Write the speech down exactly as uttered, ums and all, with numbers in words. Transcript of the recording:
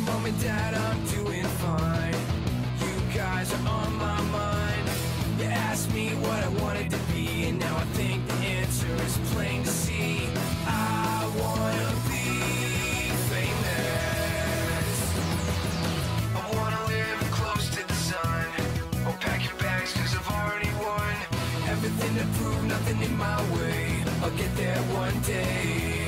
Mom and Dad, I'm doing fine. You guys are on my mind. You asked me what I wanted to be, and now I think the answer is plain to see. I wanna be famous. I wanna live close to the sun. Oh, pack your bags, cause I've already won. Everything to prove, nothing in my way. I'll get there one day.